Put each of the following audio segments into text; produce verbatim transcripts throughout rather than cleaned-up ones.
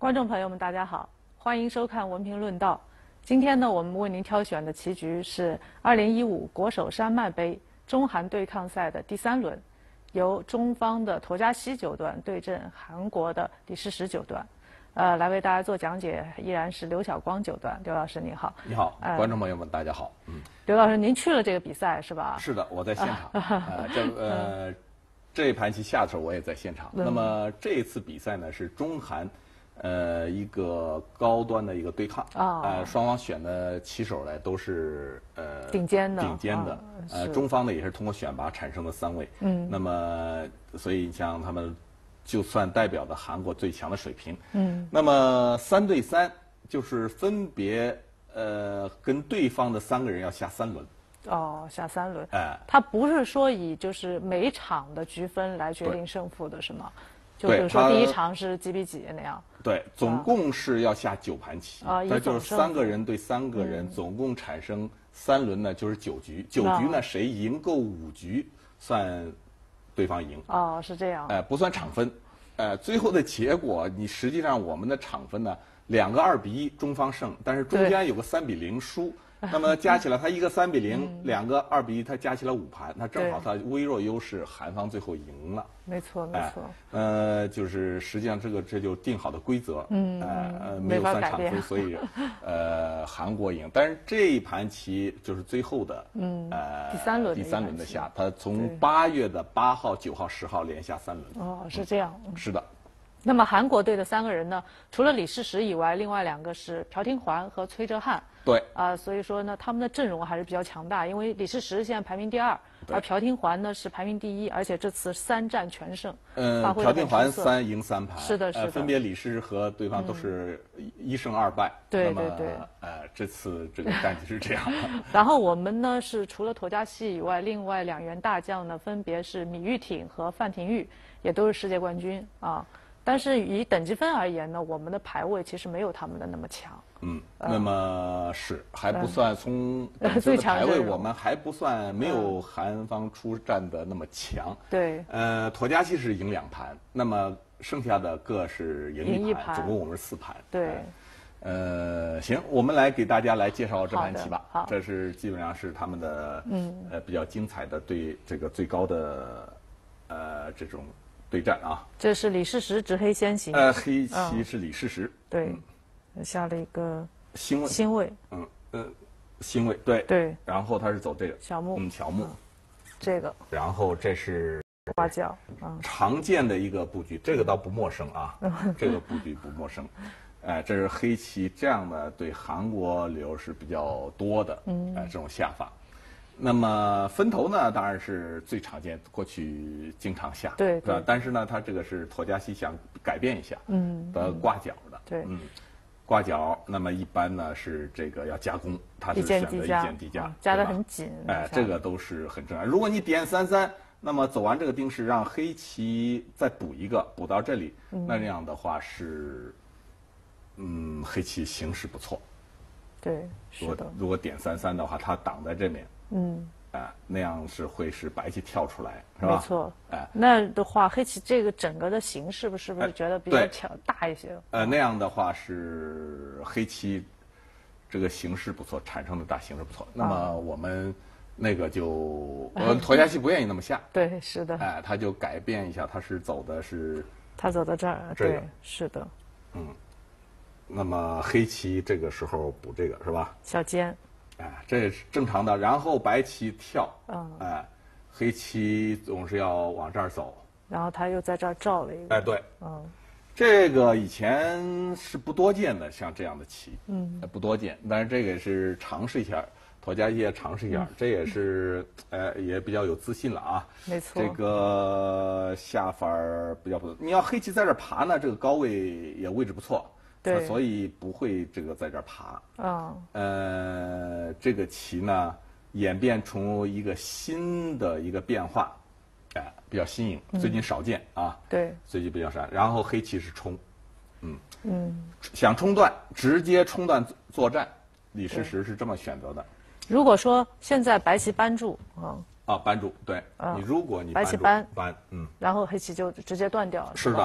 观众朋友们，大家好，欢迎收看文评论道。今天呢，我们为您挑选的棋局是二零一五国手山脉杯中韩对抗赛的第三轮，由中方的沱嘉希九段对阵韩国的李世石九段。呃，来为大家做讲解依然是刘晓光九段。刘老师您好。 你好，呃、观众朋友们大家好。 嗯，刘老师您去了这个比赛是吧？ 是的，我在现场。呃，这呃。这一盘棋下的时候，我也在现场。嗯、那么这一次比赛呢，是中韩，呃，一个高端的一个对抗。啊、哦。呃，双方选的棋手呢都是呃顶尖的。 顶尖的。哦、呃，中方呢也是通过选拔产生的三位。嗯。那么，所以像他们，就算代表的韩国最强的水平。嗯。那么三对三，就是分别呃跟对方的三个人要下三轮。 哦，下三轮，哎，它不是说以就是每场的局分来决定胜负的是吗？就比如说第一场是几比几那样？ 对，总共是要下九盘棋，啊，那就是三个人对三个人，总共产生三轮呢，就是九局。九局呢，谁赢够五局，算对方赢。 哦，是这样。 哎，不算场分，呃，最后的结果，你实际上我们的场分呢，两个二比一，中方胜，但是中间有个三比零输。那么加起来，他一个三比零，两个二比一，他加起来五盘，那正好他微弱优势，韩方最后赢了。 没错，没错。 呃，就是实际上这个这就定好的规则，嗯，呃，没有算场分，所以呃韩国赢。但是这一盘棋就是最后的，嗯，呃， 第三轮第三轮的下，他从八月的八号、九号、十号连下三轮。 哦，是这样。 是的。 那么韩国队的三个人呢，除了李世石以外，另外两个是朴廷桓和崔哲瀚。 对。 啊、呃，所以说呢，他们的阵容还是比较强大。因为李世石现在排名第二，而朴廷桓呢是排名第一，而且这次三战全胜。 嗯，朴廷桓三赢三盘。 是的，是的。 呃、分别李世石和对方都是一胜二败。 嗯、对对对。 呃，这次这个战绩是这样。 然后我们呢是除了沱嘉希以外，另外两员大将呢分别是米玉挺和范廷钰，也都是世界冠军啊。但是以等级分而言呢，我们的排位其实没有他们的那么强。 嗯，那么是还不算从最强排位，我们还不算没有韩方出战的那么强。 对。 呃，沱嘉希是赢两盘，那么剩下的各是赢一盘，总共我们是四盘。 对。 呃，行，我们来给大家来介绍这盘棋吧。好，这是基本上是他们的嗯呃比较精彩的对这个最高的呃这种。对战啊， 这是李世石执黑先行。 呃，黑棋是李世石。 对，下了一个星位。 星位。 嗯呃，星位对。 对。 然后他是走这个小目。 嗯，小目。 这个。 然后这是花角。 嗯。常见的一个布局，这个倒不陌生啊，这个布局不陌生。哎，这是黑棋这样的对韩国流是比较多的，嗯，哎这种下法。那么分头呢，当然是最常见，过去经常下， 对，对。 但是呢，它这个是沱嘉希想改变一下，嗯，的挂角的， 对， 嗯，挂角。那么一般呢是这个要加攻，它是选择一箭低加， 加得很紧， 哎，这个都是很正常。如果你点三三，那么走完这个定式，让黑棋再补一个，补到这里，那这样的话是，嗯，黑棋形势不错， 对，是的。 如果点三三的话，它挡在这面。嗯，啊、呃，那样是会使白棋跳出来，是吧？ 没错，哎、呃，那的话，黑棋这个整个的形势不是不是觉得比较挑、呃、大一些？ 呃，那样的话是黑棋这个形势不错，产生的大形势不错。那么我们那个就，呃，沱嘉希不愿意那么下， 对，是的， 哎、呃，他就改变一下，他是走的是， 他走到这儿， 这个、 对，是的， 嗯，那么黑棋这个时候补这个是吧？ 小尖。 哎，这是正常的。然后白棋跳，嗯，哎，黑棋总是要往这儿走。 然后他又在这儿照了一个。 哎，对，嗯，这个以前是不多见的，像这样的棋，嗯，不多见。但是这个是尝试一下，沱嘉希也尝试一下，嗯、这也是呃也比较有自信了啊。 没错。这个下法比较不错。你要黑棋在这儿爬呢，这个高位也位置不错。 对， 所以不会这个在这儿爬。 嗯。 呃，这个棋呢，演变成一个新的一个变化，哎、呃，比较新颖，最近少见、嗯、啊。 对。 最近比较少。然后黑棋是冲，嗯嗯，想冲断，直接冲断作战，李世石是这么选择的。 如果说现在白棋扳住，嗯。 啊，扳住，对，嗯、你如果你白棋扳扳，嗯， 然后黑棋就直接断掉了。 是的。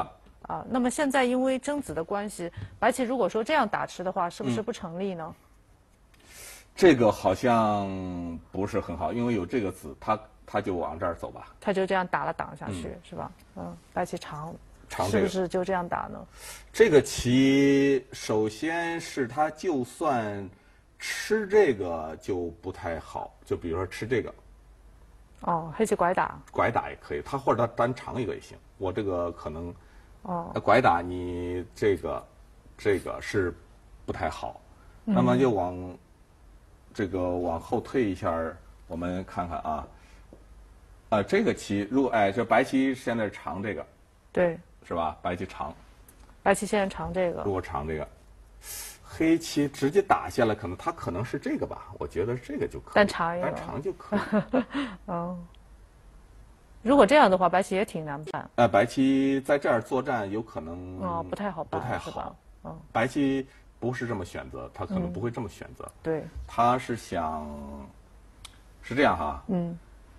啊。那么现在因为争子的关系，白棋如果说这样打吃的话，是不是不成立呢？ 嗯、这个好像不是很好，因为有这个子，他他就往这儿走吧。 他就这样打了挡下去，嗯、是吧？嗯，白棋长， 长这个、 是不是就这样打呢？ 这个棋首先是他就算吃这个就不太好，就比如说吃这个。 哦，黑棋拐打， 拐打也可以，他或者他单长一个也行。我这个可能， 哦， 拐打你这个，这个是不太好。嗯、那么就往这个往后退一下，我们看看啊，啊，这个棋如果哎，这白棋现在长这个， 对， 是吧？白棋长， 白棋现在长这个， 如果长这个。黑棋直接打下来，可能他可能是这个吧，我觉得这个就可以， 单长一个， 单长就可以。 哦，如果这样的话，白棋也挺难办。 呃，白棋在这儿作战有可能哦，不太好办， 不太好。 嗯， 白棋不是这么选择，他可能不会这么选择。 嗯、对， 他是想是这样哈。 嗯。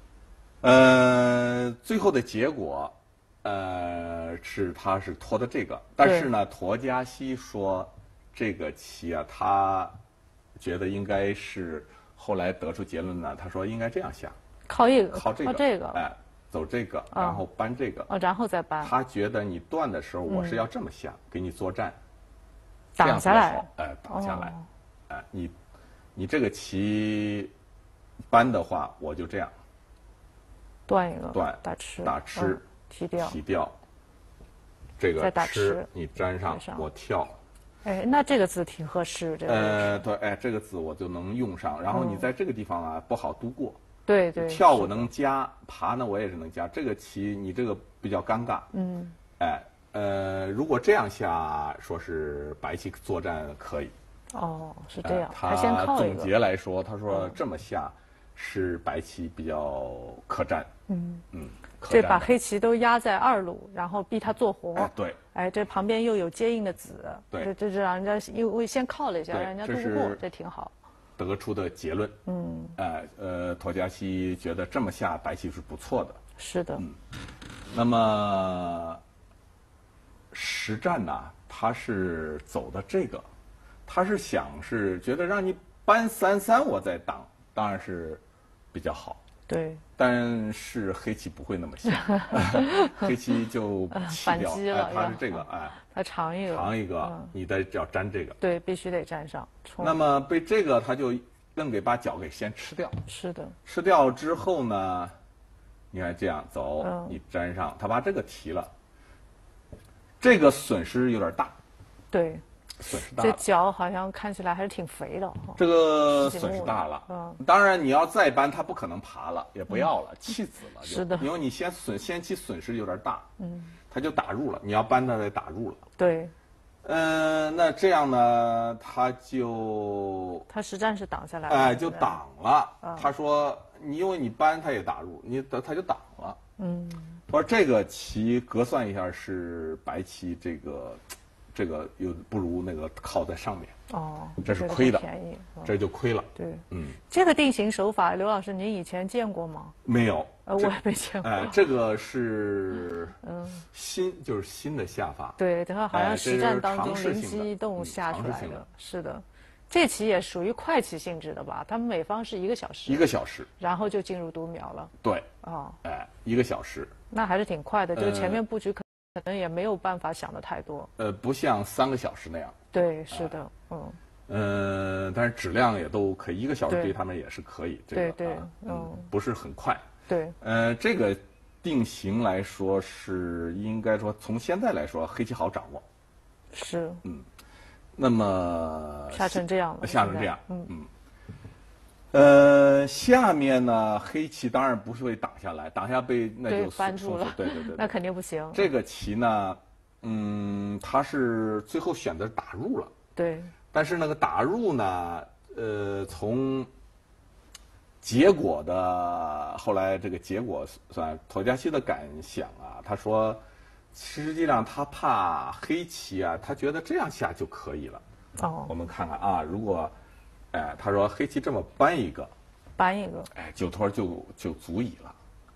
呃，最后的结果，呃，是他是拖的这个，但是呢，陀家西说。这个棋啊，他觉得应该是后来得出结论呢。他说应该这样下， 靠一个， 靠这个， 靠这个， 哎，走这个，然后搬这个， 哦，然后再搬。 他觉得你断的时候，我是要这么下，给你作战， 挡下来， 哎，挡下来，哎，你你这个棋搬的话，我就这样， 断一个， 断打吃， 打吃， 提掉， 提掉，这个吃你粘上，我跳。 哎，那这个字挺合适，这个。 呃，对，哎，这个字我就能用上。然后你在这个地方啊，不好度过。 对对。 跳我能加，爬呢我也是能加。这个棋你这个比较尴尬。 嗯。 哎，呃，如果这样下，说是白棋作战可以。 哦，是这样。 他先靠总结来说，他说这么下是白棋比较可战。 嗯嗯。 这把黑棋都压在二路，然后逼他做活。 哎，对。 哎，这旁边又有接应的子， 对， 这这是让人家因为先靠了一下，让人家渡不过，这挺好。 得出的结论。 嗯。 哎，呃，陀家西觉得这么下白棋是不错的。 是的。 嗯。那么实战呢，他是走的这个，他是想是觉得让你搬三三，我再挡，当然是比较好。 对， 但是黑棋不会那么想，黑棋就反击了。 它是这个，哎， 它长一个， 长一个，你得要粘这个。 对，必须得粘上。 那么被这个，他就愣给把角给先吃掉。 是的。 吃掉之后呢，你看这样走，你粘上，他把这个提了，这个损失有点大。 对。 损失大， 这角好像看起来还是挺肥的。 这个损失大了， 嗯， 当然你要再搬，它不可能爬了，也不要了，弃子了。 是的， 因为你先损先期损失有点大， 嗯， 它就打入了，你要搬它得打入了。 对， 嗯，那这样呢，他就他实战是挡下来了， 哎，就挡了。他说你因为你搬，他也打入，你他就挡了。 嗯， 我说这个棋隔算一下是白棋这个。这个又不如那个靠在上面哦， 这是亏的， 便宜， 这就亏了。 对， 嗯， 这个定型手法，刘老师您以前见过吗？ 没有， 呃，我也没见过。 哎，这个是嗯新，就是新的下法。 对，它好像实战当中灵机一动下出来的。是的，这棋也属于快棋性质的吧？他们每方是一个小时， 一个小时， 然后就进入读秒了。 对， 哦， 哎，一个小时， 那还是挺快的，就前面布局可。可能也没有办法想的太多， 呃，不像三个小时那样。 对，是的，嗯， 呃，但是质量也都可以，一个小时对他们也是可以。这个对对， 嗯，不是很快。 对， 呃，这个定型来说是应该说从现在来说，黑棋好掌握。 是， 嗯，那么下成这样了， 下成这样，嗯嗯。呃，下面呢，黑棋当然不是会挡下来，挡下被那就搬住了， 对对对， 那肯定不行。 这个棋呢，嗯，他是最后选择打入了， 对。 但是那个打入呢，呃，从结果的后来这个结果算陀家西的感想啊，他说，实际上他怕黑棋啊，他觉得这样下就可以了。 哦。 我们看看啊，如果。哎，他说黑棋这么搬一个， 搬一个， 哎，九托就就足矣了。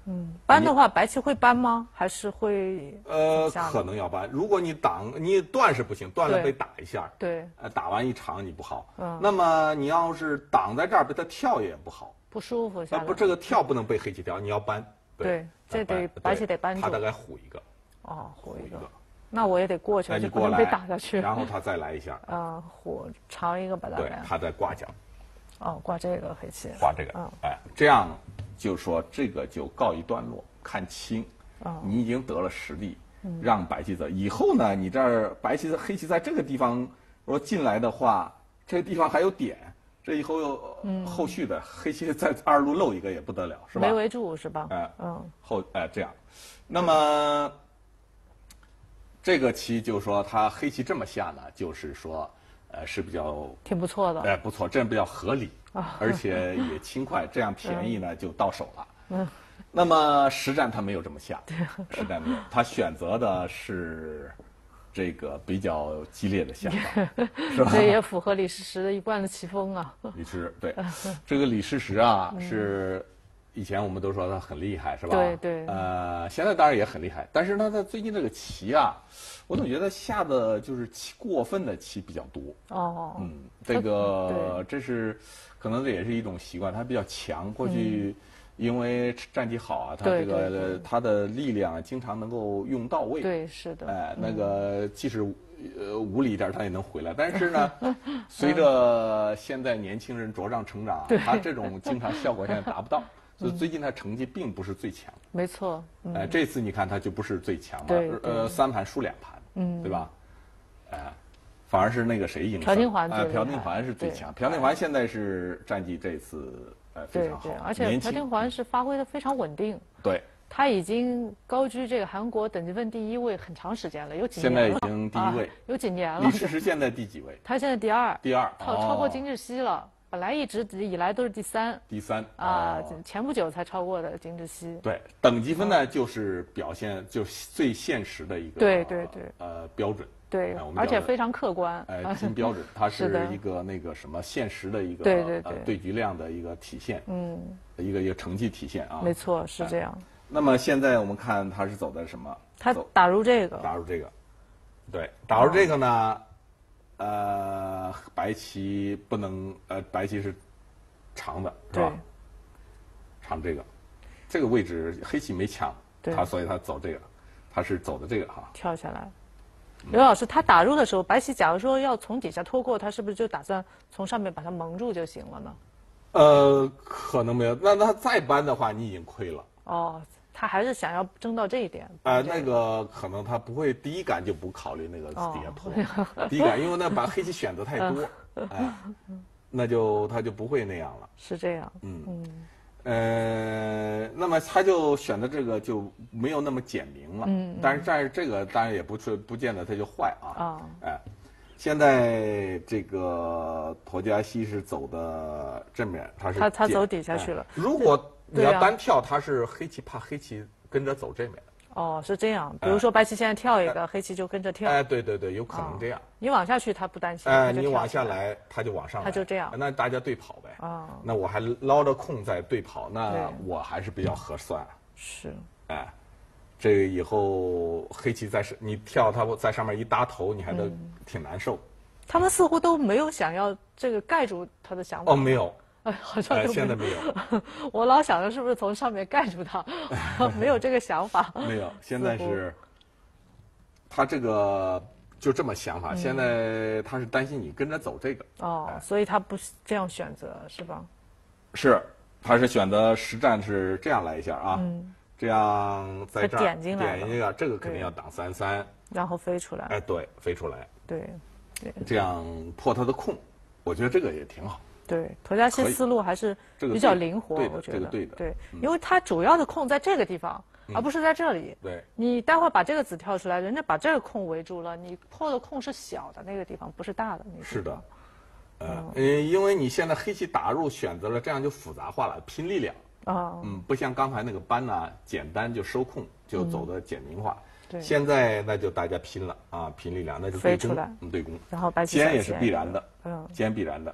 嗯，搬的话，白棋会搬吗？还是会？ 呃，可能要搬。如果你挡，你断是不行，断了被打一下。 对。 呃，打完一场你不好。嗯。那么你要是挡在这儿，被他跳也不好。 不舒服下来。 不，这个跳不能被黑棋跳，你要搬。 对，这得白棋得搬住。 他大概虎一个。 哦，虎一个。那我也得过去， 就不能被打下去。 然后他再来一下。 嗯，虎长一个把它。 对，他再挂角。 哦，挂这个黑棋。 挂这个。嗯。哎，这样就说这个就告一段落，看清。哦。你已经得了实力，让白棋走。以后呢，你这儿白棋、黑棋在这个地方，如果进来的话，这个地方还有点。这以后又、嗯、后续的黑棋在二路漏一个也不得了，是吧？ 没围住是吧？ 哎、呃，嗯，后哎、呃、这样，那么这个棋就是说，他黑棋这么下呢，就是说，呃，是比较挺不错的， 哎、呃，不错，这样比较合理，啊、而且也轻快，这样便宜呢、嗯、就到手了。嗯，那么实战他没有这么下，实战没有，他选择的是。这个比较激烈的下法，是吧？ 这也符合李世石的一贯的棋风啊。 李世对，这个李世石啊，是以前我们都说他很厉害，是吧？ 对对。 呃，现在当然也很厉害，但是呢，他最近这个棋啊，我总觉得下的就是棋过分的棋比较多。 哦。 嗯，这个这是可能这也是一种习惯，他比较强，过去。因为战绩好啊，他这个他的力量经常能够用到位。 对，是的。 哎，那个即使呃无理一点，他也能回来。但是呢，随着现在年轻人茁壮成长，他这种经常效果现在达不到，所以最近他成绩并不是最强。 没错。 哎，这次你看他就不是最强了，呃，三盘输两盘，嗯，对吧？哎，反而是那个谁赢了？ 朴定桓。 哎，朴定桓是最强。朴定桓现在是战绩这次。 对对，而且朴定桓是发挥的非常稳定。 对， 他已经高居这个韩国等级分第一位很长时间了，有几年了。现在已经第一位， 啊、有几年了。 李世石现在第几位？ 他现在第二。 第二， 超超过金智熙了。本来一直以来都是第三。 第三啊，前不久才超过的金智熙。 对，等级分呢，就是表现就是最现实的一个对对对呃标准。 对，而且非常客观。 哎，新标准，它是一个那个什么现实的一个对对对对局量的一个体现，嗯，一个一个成绩体现啊。 没错，是这样。 那么现在我们看他是走的什么？ 他打入这个。 打入这个，对，打入这个呢，呃，白棋不能，呃，白棋是长的，是吧？长这个，这个位置黑棋没抢，他所以他走这个，他是走的这个哈。 跳下来。刘老师，他打入的时候，白棋假如说要从底下拖过，他是不是就打算从上面把它蒙住就行了呢？ 呃，可能没有。那他再搬的话，你已经亏了。 哦，他还是想要争到这一点。 啊、呃，那个可能他不会第一杆就不考虑那个底下拖，哦、第一杆，因为那把黑棋选择太多，哎、呃，那就他就不会那样了。 是这样。 嗯嗯。呃，那么他就选择这个就没有那么简明了，嗯，但是但是这个当然也不是不见得它就坏啊，啊、哦，哎，现在这个佗佳西是走的正面，他是他他走底下去了。 哎、如果你要单跳，他是黑棋怕黑棋跟着走正面。 哦，是这样。比如说白棋现在跳一个， 哎、 黑棋就跟着跳。 哎，对对对，有可能这样。 哦、你往下去，他不担心。 哎，你往下来，他就往上来。 他就这样。 那大家对跑呗。 啊、哦。 那我还捞着空在对跑，那我还是比较合算。 是。 哎，这个以后黑棋在上，你跳他在上面一搭头，你还得挺难受。 嗯、他们似乎都没有想要这个盖住他的想法。 哦，没有。 哎，好像呃、现在没有。 我老想着是不是从上面盖住它，没有这个想法。 没有，现在是，他这个就这么想法。嗯、现在他是担心你跟着走这个。 哦，哎、所以他不这样选择是吧？ 是，他是选择实战是这样来一下啊，嗯、这样在这儿点进来点一个，这个肯定要挡三三， 然后飞出来。 哎，对，飞出来。 对，对， 这样破他的空，我觉得这个也挺好。 对，佗佳西思路还是比较灵活，我觉得。 这个对的。 对，因为它主要的空在这个地方，而不是在这里。 对。 你待会儿把这个子跳出来，人家把这个空围住了，你破的空是小的那个地方，不是大的那个。 是的。呃，嗯，因为你现在黑棋打入选择了，这样就复杂化了，拼力量。啊。嗯，不像刚才那个搬呢，简单就收空，就走的简明化。 对。 现在那就大家拼了啊，拼力量，那就对攻，嗯，对攻。 然后白棋尖也是必然的，嗯，尖必然的。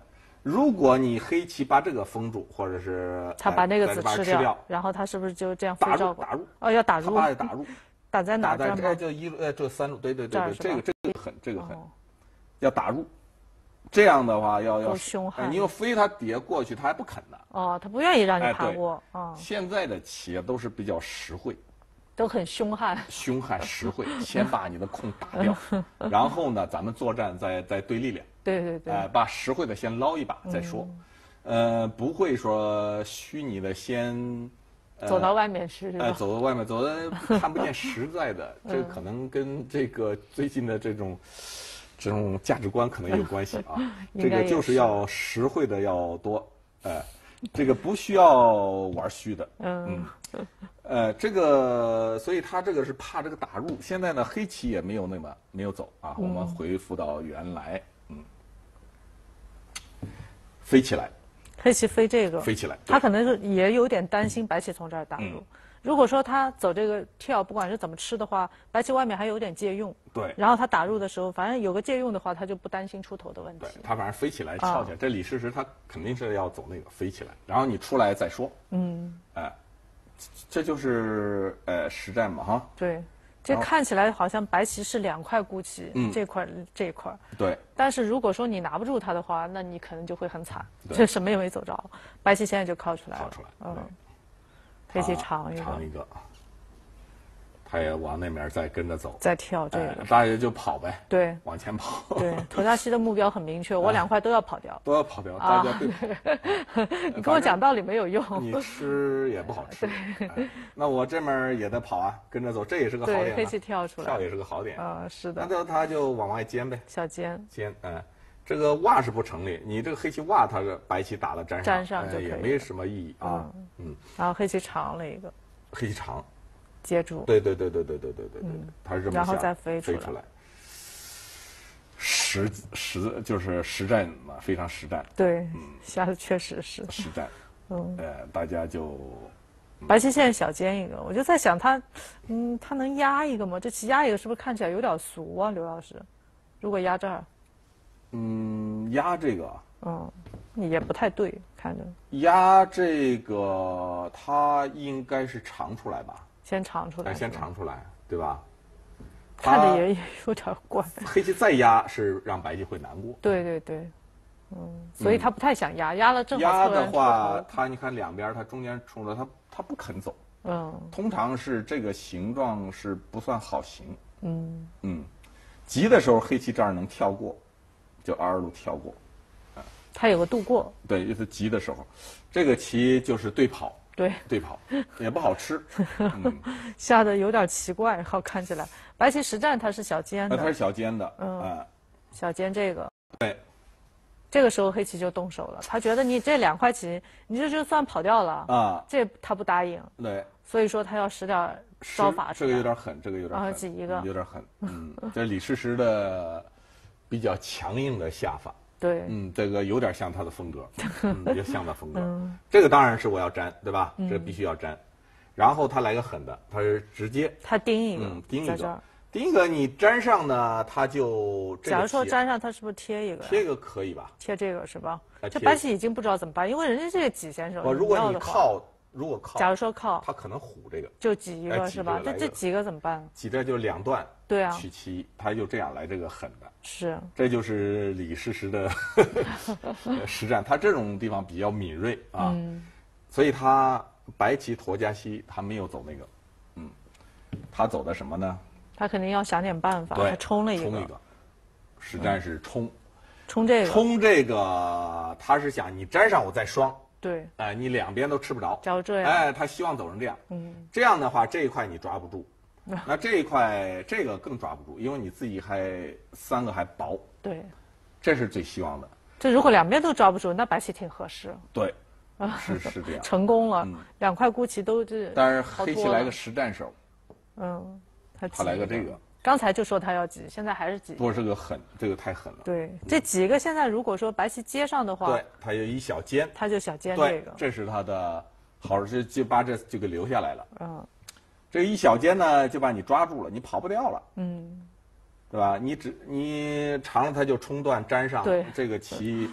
如果你黑棋把这个封住，或者是他把那个子吃掉，掉然后他是不是就这样打入打入？ 哦，要打入， 把它打入， 打在哪？ 打在这就一路呃这三路，对对对对，这个这个狠，这个狠，要打入。这样的话要要凶悍， 你要飞他底下过去，他还不肯呢。 哦，他不愿意让你爬过。 啊，现在的棋都是比较实惠。 都很凶悍， 凶悍实惠，先把你的空打掉，然后呢，咱们作战再再对力量。 对对对， 呃，把实惠的先捞一把再说，嗯、呃，不会说虚拟的先、 呃、走到外面去， 呃，走到外面走的看不见实在的，这个可能跟这个最近的这种这种价值观可能有关系啊。这个就是要实惠的要多，呃。这个不需要玩虚的，嗯，呃，这个，所以他这个是怕这个打入。现在呢，黑棋也没有那么没有走啊，我们回复到原来，嗯，飞起来， 黑棋飞这个， 飞起来， 他可能是也有点担心白棋从这儿打入。嗯，如果说他走这个跳，不管是怎么吃的话，白棋外面还有点借用。 对。 然后他打入的时候，反正有个借用的话，他就不担心出头的问题。 对，他反正飞起来跳起来，啊、这李世石他肯定是要走那个飞起来，然后你出来再说。嗯。哎、呃，这就是呃实战嘛哈。 对，这看起来好像白棋是两块孤棋，嗯、这块这一块。 对。 但是如果说你拿不住它的话，那你可能就会很惨，这什么也没走着。白棋现在就靠出来了。 靠出来。 嗯。黑棋长一个， 长一个，他也往那边再跟着走， 再跳这个， 哎、大家就跑呗， 对， 往前跑。 对，佗佳西的目标很明确，我两块都要跑掉， 都要跑掉，大家对。 你跟我讲道理没有用， 你吃也不好吃。哎、那我这面也得跑啊，跟着走，这也是个好点、啊。 黑棋跳出来， 跳也是个好点。 啊、呃，是的。 那就他就往外尖呗， 小尖， 尖，哎。这个挖是不成立，你这个黑棋挖，它是白棋打了粘上， 粘上就可以、 哎、也没什么意义啊。 嗯，嗯然后黑棋长了一个， 黑棋长， 接住。 对对对对对对对对对，嗯、它是这么然后再飞出来。飞出来实实就是实战嘛，非常实战。 对，嗯，下的确实是实战。嗯，呃，大家就。 白棋现在小尖一个，我就在想他，嗯，他能压一个吗？这棋压一个是不是看起来有点俗啊，刘老师？如果压这儿。 嗯，压这个， 嗯，也不太对，看着。 压这个，它应该是长出来吧？ 先长出来。 先长出来，对吧？ 看着也有点怪。 黑棋再压是让白棋会难过。 对对对，嗯，所以他不太想压，压了正好压的话，他你看两边，他中间冲着他，他不肯走。嗯。通常是这个形状是不算好形。嗯嗯，急的时候黑棋这儿能跳过。就二路跳过， 啊，它有个渡过。 对，就是急的时候，这个棋就是对跑。 对， 对跑也不好吃，嗯、 下的有点奇怪，好看起来。白棋实战它是小尖的， 它是小尖的， 嗯，啊、小尖这个。 对， 这个时候黑棋就动手了，他觉得你这两块棋，你这就算跑掉了啊，这他不答应。 对， 所以说他要使点招法出来。 这个有点狠，这个有点狠， 啊，挤一个， 有点狠。嗯，这李世石的。比较强硬的下法， 对， 嗯，这个有点像他的风格，嗯，也像他风格。嗯、这个当然是我要粘，对吧？嗯、这必须要粘。然后他来个狠的，他是直接他钉一个， 嗯，钉一个，钉一个，你粘上呢，他就这个。 假如说粘上，他是不是贴一个？ 贴一个可以吧？ 贴这个是吧？这白棋已经不知道怎么办，因为人家这个挤先生， 如果你靠，如果靠， 假如说靠， 他可能虎这个， 就挤一个是吧？这这几个怎么办？ 挤这就两段， 对啊， 取七，他就这样来这个狠的。 是， 这就是李世石的实战，他这种地方比较敏锐啊，嗯、所以他白棋佗佳西他没有走那个，嗯，他走的什么呢？ 他肯定要想点办法，他冲了一个， 冲一个，实战是冲， 嗯、冲这个， 冲这个，他是想你粘上我再双， 对， 哎、呃，你两边都吃不着， 假如这样， 哎，他希望走成这样，嗯，这样的话这一块你抓不住。那这一块这个更抓不住，因为你自己还三个还薄， 对， 这是最希望的。 这如果两边都抓不住，那白棋挺合适。 对，是是这样， 成功了，嗯、两块孤棋都这。 但是黑棋来个实战手， 嗯，他他来个这个。 刚才就说他要挤，现在还是挤。 不是这个狠，这个太狠了。 对，这几个现在如果说白棋接上的话， 对，他有一小尖， 他就小尖这个， 这是他的好，就就把这就给留下来了。嗯。这一小尖呢，就把你抓住了，你跑不掉了，嗯，对吧？你只你长了它就冲断粘上， 对， 这个棋，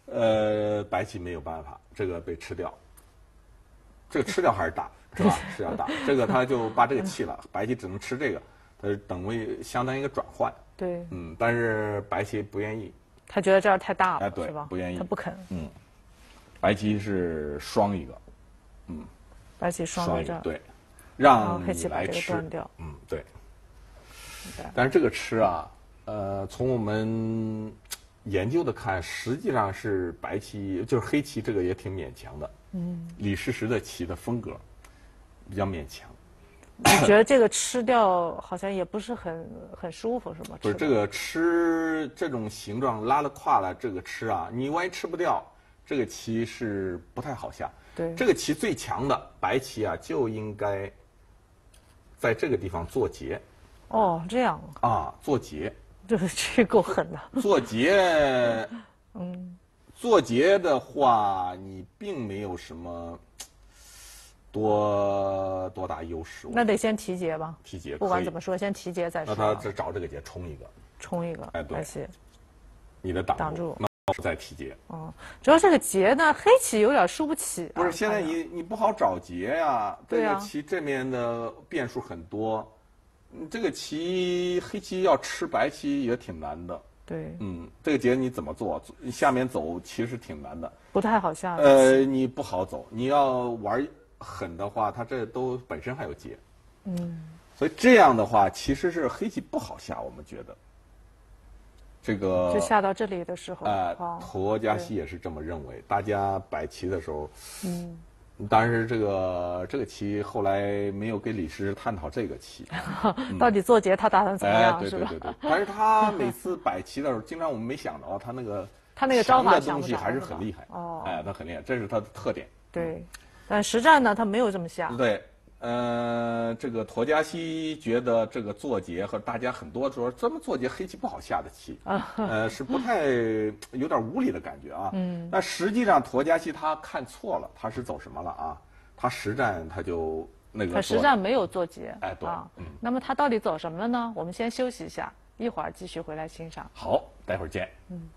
呃，白棋没有办法，这个被吃掉。这个吃掉还是打，是吧？吃掉打，这个他就把这个弃了，白棋只能吃这个，它等于相当于一个转换。 对。 嗯，但是白棋不愿意。 他觉得这样太大了， 哎，对， 是吧？ 不愿意， 他不肯。 嗯，白棋是双一个，嗯， 白棋双在这儿， 对，让黑棋把这个你来吃， 断掉。 嗯，对。但是这个吃啊，呃，从我们研究的看，实际上是白棋，就是黑棋这个也挺勉强的。嗯，李世石的棋的风格比较勉强。 你觉得这个吃掉好像也不是很很舒服，是吗？ 不是这个吃这种形状拉了胯了，这个吃啊，你万一吃不掉，这个棋是不太好下。 对， 这个棋最强的白棋啊，就应该在这个地方做劫。 哦，这样啊，做劫， 这个这够狠的。 做劫，嗯，做劫的话，你并没有什么多多大优势。 那得先提劫吧？ 提劫， 不管怎么说，先提劫再说。 那他只找这个劫冲一个， 冲一个， 哎，对， 白你的挡挡住， 那再提劫。 哦，主要这个劫呢，黑棋有点输不起。 不是，现在你你不好找劫呀， 对呀， 这个棋这面的变数很多。这个棋黑棋要吃白棋也挺难的， 对， 嗯，这个劫你怎么做？下面走其实挺难的， 不太好下。 呃，你不好走，你要玩狠的话，它这都本身还有劫，嗯，所以这样的话其实是黑棋不好下，我们觉得，这个就下到这里的时候， 呃，陀家西也是这么认为，大家摆棋的时候，嗯。但是这个这个棋后来没有跟李师探讨这个棋， 嗯、到底做劫他打算怎么样， 哎、对是吧？ 对对对。但是他每次摆棋的时候，经常我们没想到他那个他那个招法的东西还是很厉害哦， 哎，他很厉害，这是他的特点。 对，但实战呢，他没有这么下。 对，呃，这个陀家西觉得这个做劫和大家很多说这么做劫黑棋不好下的棋，呃，是不太有点无理的感觉啊。嗯。但实际上陀家西他看错了，他是走什么了啊？他实战他就那个。 他实战没有做劫。 哎，对。 啊， 嗯。 那么他到底走什么了呢？我们先休息一下，一会儿继续回来欣赏。 好，待会儿见。 嗯。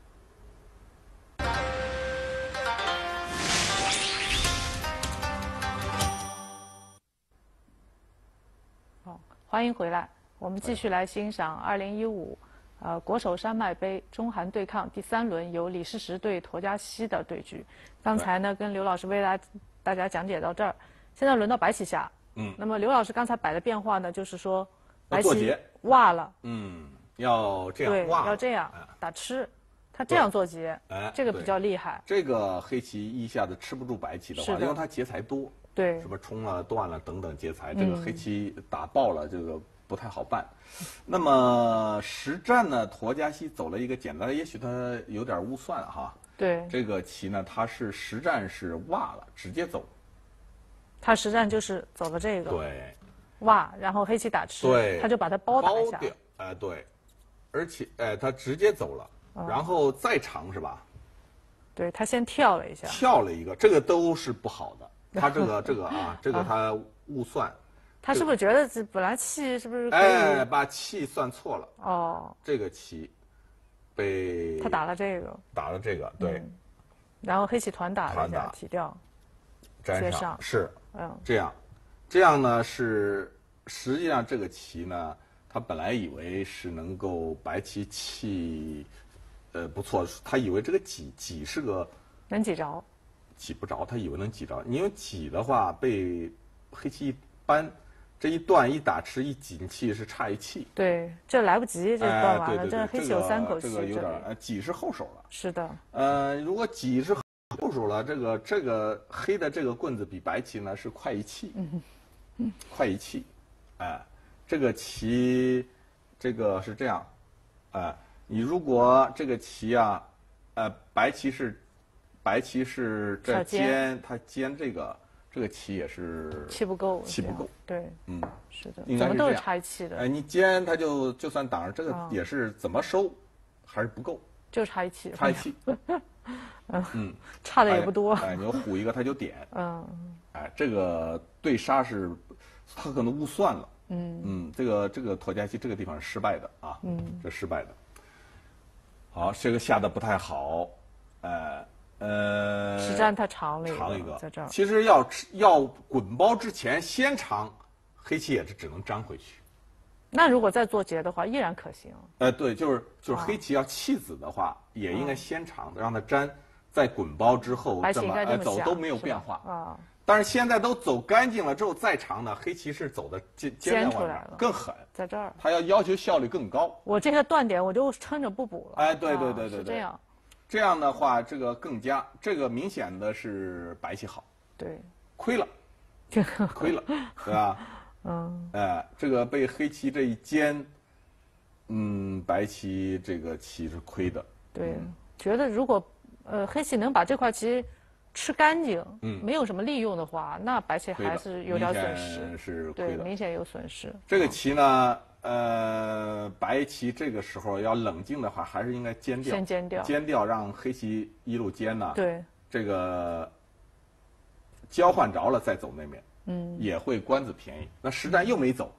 欢迎回来，我们继续来欣赏二零一五，呃，国手山脉杯中韩对抗第三轮由李世石对陀家西的对局。刚才呢，跟刘老师为大大家讲解到这儿，现在轮到白棋下。嗯。那么刘老师刚才摆的变化呢，就是说，白棋挖了。 嗯，要这样对， 挖。 要这样打吃，他这样做劫， 哎， 这个比较厉害。 这个黑棋一下子吃不住白棋的话，因为它劫财多。 对， 什么冲了、断了等等劫财，这个黑棋打爆了，这个不太好办。嗯、那么实战呢，陀家西走了一个简单的，也许他有点误算哈。 对， 这个棋呢，他是实战是挖了，直接走。 他实战就是走了这个。 对。 挖，然后黑棋打吃， 对， 他就把它包打一下。 包掉，哎、呃，对，而且哎、呃，他直接走了，哦、然后再长是吧？ 对他先跳了一下。 跳了一个，这个都是不好的。他这个这个啊，这个他误算， 他是不是觉得这本来气是不是？ 哎，把气算错了。 哦， 这个棋被他打了这个， 打了这个，对。 嗯、然后黑棋团打了一下，提掉， 粘上是， 嗯， 这样，这样呢是实际上这个棋呢，他本来以为是能够白棋气，呃不错，他以为这个挤挤是个能挤着。 挤不着，他以为能挤着，因为挤的话被黑棋一扳，这一断一打吃一紧气是差一气。 对，这来不及，这断完了， 哎、 这黑棋有三口气。 这个有点呃，挤是后手了。 是的。 呃，如果挤是后手了，这个这个黑的这个棍子比白棋呢是快一气，嗯嗯，快一气，哎、呃，这个棋，这个是这样，哎、呃，你如果这个棋啊，呃，白棋是。白棋是这尖，它尖这个这个棋也是气不够， 气不够， 对， 嗯， 是的， 应该怎么都是差一气的。 哎，你尖它就就算挡着这个也是怎么收，还是不够， 就差一气， 差一气， 嗯，差的也不多。 哎，你要虎一个它就点， 嗯， 哎，这个对杀是，他可能误算了，嗯嗯，这个这个陀家西这个地方是失败的啊，嗯，这失败的。好，这个下的不太好。 呃呃， 实战它长了一个， 长一个， 在这儿。 其实要吃要滚包之前先长，黑棋也是只能粘回去。 那如果再做结的话，依然可行。 呃，对，就是就是黑棋要弃子的话，也应该先长，让它粘，在滚包之后这么呃走都没有变化啊。 但是现在都走干净了之后再长呢，黑棋是走的尖尖出来了， 更狠， 在这儿， 它要要求效率更高。 我这个断点我就撑着不补了。 哎，对对对对对， 是这样。 这样的话，这个更加这个明显的是白棋好。 对， 亏了，亏了，对吧？嗯，哎，这个被黑棋这一尖，嗯，白棋这个棋是亏的。 对，嗯、觉得如果呃黑棋能把这块棋吃干净，嗯，没有什么利用的话，那白棋还是有点损失， 是亏的， 对，明显有损失。 这个棋呢，呃，白棋这个时候要冷静的话，还是应该尖掉， 先尖掉， 尖掉，让黑棋一路尖呢， 对， 这个交换着了再走那面。嗯，也会官子便宜。那实战又没走，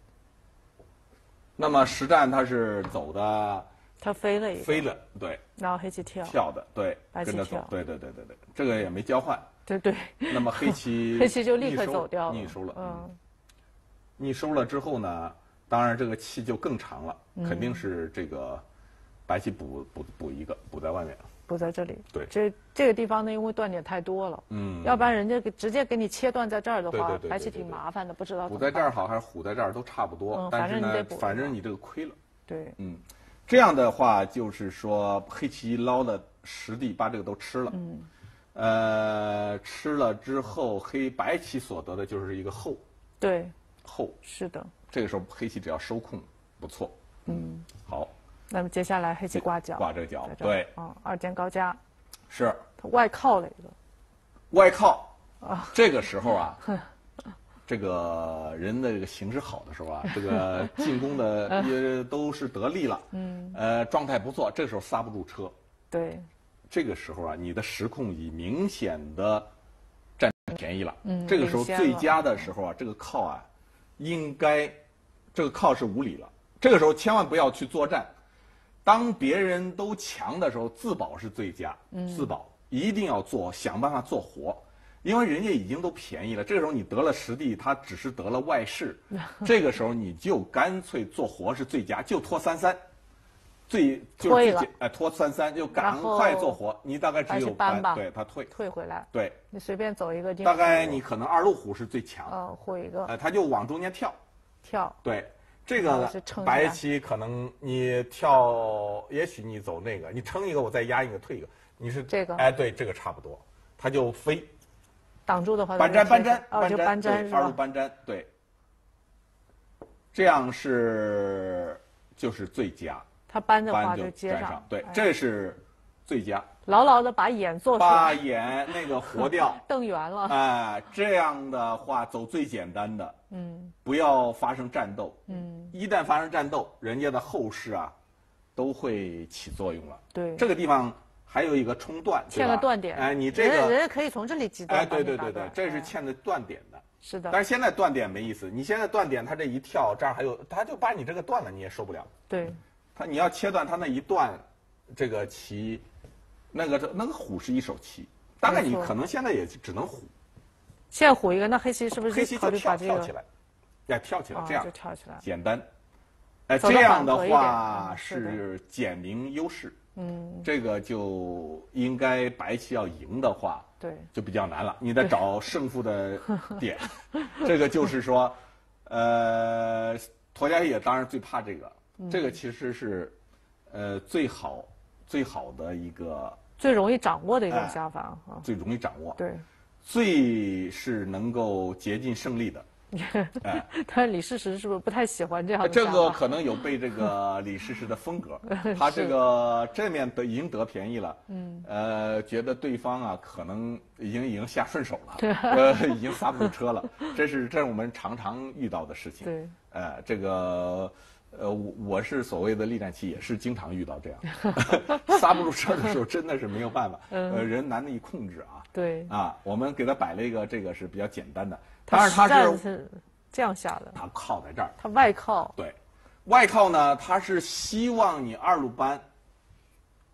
那么实战他是走的， 他飞了一个， 飞了，对， 然后黑棋跳， 跳的，对， 白棋跳， 对对对对对，这个也没交换， 对对。 那么黑棋黑棋就立刻走掉了， 逆收了， 嗯， 逆收了之后呢，当然这个气就更长了，肯定是这个白棋补补补一个，补在外面。 补在这里， 对， 这这个地方呢，因为断点太多了，嗯，要不然人家给直接给你切断在这儿的话，白棋挺麻烦的，不知道。 补在这儿好还是虎在这儿都差不多， 嗯， 但是呢， 反正你这个亏了。 对， 嗯，这样的话就是说黑棋捞了实地，把这个都吃了，嗯，呃，吃了之后黑白棋所得的就是一个后， 对， 后是的， 这个时候黑棋只要收控不错，嗯，好。 那么接下来黑棋挂角， 挂这个角，对， 嗯，二尖高加， 是， 他外靠了一个， 外靠，啊，这个时候啊，这个人的这个形势好的时候啊，这个进攻的也都是得力了，嗯，呃，状态不错，这个时候刹不住车， 对， 这个时候啊，你的实控已明显的占便宜了，嗯，这个时候最佳的时候啊，这个靠啊，应该，这个靠是无理了，这个时候千万不要去作战。当别人都强的时候，自保是最佳。嗯，自保一定要做，想办法做活，因为人家已经都便宜了。这个时候你得了实地，他只是得了外势，这个时候你就干脆做活是最佳，就拖三三，最就是最哎拖三三就赶快做活。你大概只有搬吧， 对他退退回来， 对， 你随便走一个， 大概你可能二路虎是最强， 嗯，虎一个， 哎，他就往中间跳， 跳， 对。这个白棋可能你跳，也许你走那个，你撑一个，我再压一个，退一个，你是这个， 哎，对，这个差不多，它就飞， 挡住的话， 搬粘搬粘， 哦，就搬粘是吧？ 二路搬粘，对，这样是就是最佳。 他搬的话就接上，对，这是最佳。 牢牢的把眼做出来， 把眼那个活掉， 瞪圆了。 哎，这样的话走最简单的，嗯，不要发生战斗，嗯，一旦发生战斗，人家的后势啊，都会起作用了。 对， 这个地方还有一个冲断， 欠了断点。 哎，你这个人家可以从这里击断。 哎，对对对对，这是欠的断点的。 是的。 但是现在断点没意思，你现在断点，他这一跳，这儿还有，他就把你这个断了，你也受不了。 对。 他你要切断他那一段，这个棋。那个那个虎是一手棋，大概你可能现在也只能虎。 现在虎一个，那黑棋是不是黑棋就跳跳起来？哎，跳起来，这样就跳起来， 简单。哎，这样的话是简明优势。嗯，这个就应该白棋要赢的话， 对， 就比较难了。你得找胜负的点。这个就是说，呃，佗家也当然最怕这个，这个其实是，呃，最好最好的一个。 最容易掌握的一种下法啊、 哎，最容易掌握， 对， 最是能够竭尽胜利的。 哎，但是李世石是不是不太喜欢这样的？ 这个可能有被这个李世石的风格，他这个正面得已经得便宜了，嗯，呃，觉得对方啊可能已经已经下顺手了，呃，已经刹不住车了，这是这是我们常常遇到的事情。 对， 呃，这个。呃，我我是所谓的力战棋，也是经常遇到这样，刹不住车的时候，真的是没有办法。呃，人难以控制啊。 对。 啊，我们给他摆了一个，这个是比较简单的。 当然他是是这样下的。 他靠在这儿。 他外靠。 对，外靠呢，他是希望你二路搬，